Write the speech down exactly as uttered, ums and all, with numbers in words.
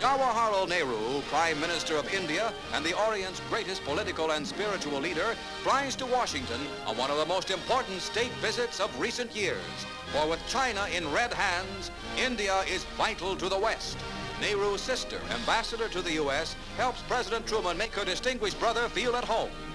Jawaharlal Nehru, Prime Minister of India and the Orient's greatest political and spiritual leader, flies to Washington on one of the most important state visits of recent years. For with China in red hands, India is vital to the West. Nehru's sister, ambassador to the U S, helps President Truman make her distinguished brother feel at home.